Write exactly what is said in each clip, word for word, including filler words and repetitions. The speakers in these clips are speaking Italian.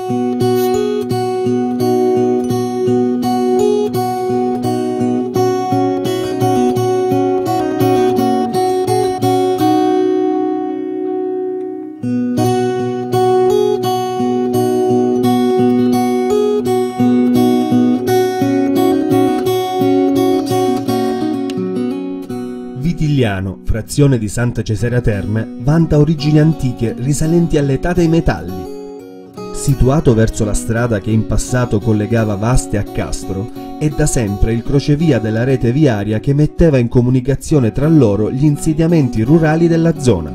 Vitigliano, frazione di Santa Cesarea Terme, vanta origini antiche risalenti all'età dei metalli. Situato verso la strada che in passato collegava Vaste a Castro, è da sempre il crocevia della rete viaria che metteva in comunicazione tra loro gli insediamenti rurali della zona.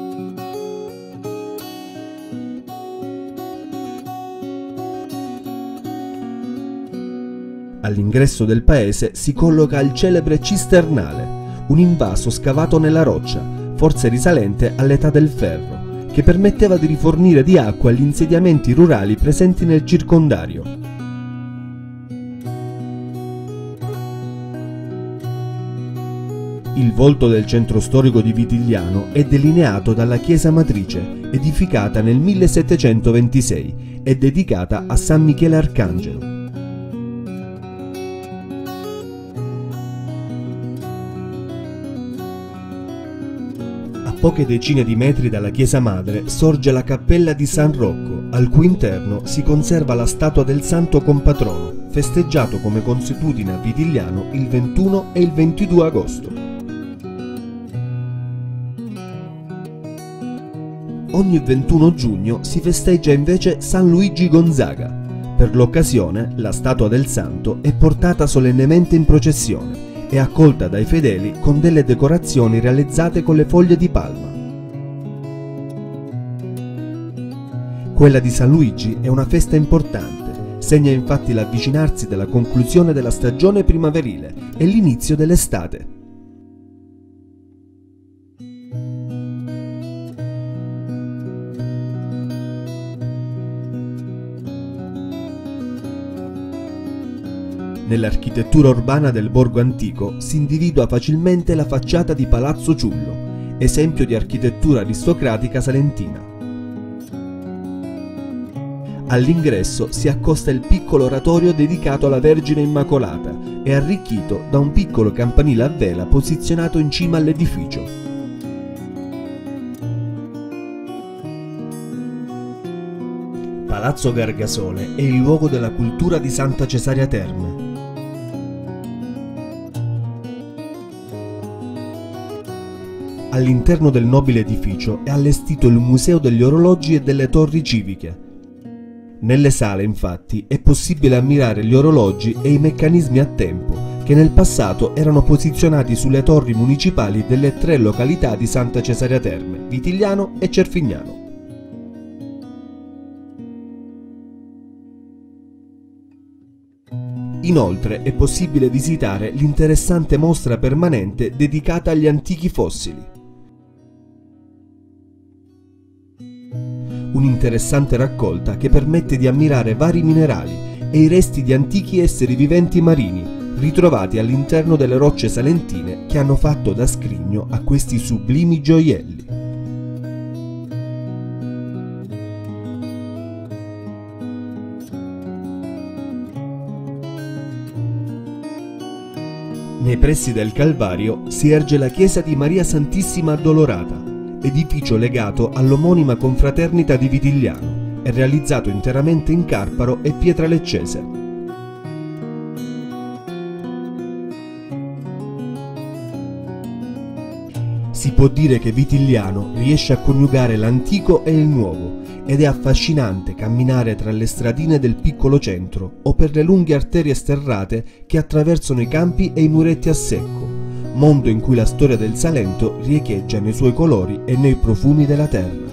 All'ingresso del paese si colloca il celebre Cisternale, un invaso scavato nella roccia, forse risalente all'età del ferro, che permetteva di rifornire di acqua gli insediamenti rurali presenti nel circondario. Il volto del centro storico di Vitigliano è delineato dalla chiesa matrice, edificata nel millesettecentoventisei e dedicata a San Michele Arcangelo. A poche decine di metri dalla chiesa madre sorge la cappella di San Rocco, al cui interno si conserva la statua del santo compatrono, festeggiato come consuetudine a Vitigliano il ventuno e il ventidue agosto. Ogni ventuno giugno si festeggia invece San Luigi Gonzaga. Per l'occasione, la statua del santo è portata solennemente in processione e accolta dai fedeli con delle decorazioni realizzate con le foglie di palma. Quella di San Luigi è una festa importante, segna infatti l'avvicinarsi della conclusione della stagione primaverile e l'inizio dell'estate. Nell'architettura urbana del borgo antico si individua facilmente la facciata di Palazzo Ciullo, esempio di architettura aristocratica salentina. All'ingresso si accosta il piccolo oratorio dedicato alla Vergine Immacolata e arricchito da un piccolo campanile a vela posizionato in cima all'edificio. Palazzo Gargasole è il luogo della cultura di Santa Cesarea Terme. All'interno del nobile edificio è allestito il Museo degli Orologi e delle Torri Civiche. Nelle sale, infatti, è possibile ammirare gli orologi e i meccanismi a tempo che nel passato erano posizionati sulle torri municipali delle tre località di Santa Cesarea Terme, Vitigliano e Cerfignano. Inoltre è possibile visitare l'interessante mostra permanente dedicata agli antichi fossili. Un'interessante raccolta che permette di ammirare vari minerali e i resti di antichi esseri viventi marini ritrovati all'interno delle rocce salentine che hanno fatto da scrigno a questi sublimi gioielli. Nei pressi del Calvario si erge la chiesa di Maria Santissima Addolorata, edificio legato all'omonima confraternita di Vitigliano e realizzato interamente in carparo e pietra leccese. Si può dire che Vitigliano riesce a coniugare l'antico e il nuovo ed è affascinante camminare tra le stradine del piccolo centro o per le lunghe arterie sterrate che attraversano i campi e i muretti a secco, mondo in cui la storia del Salento riecheggia nei suoi colori e nei profumi della terra.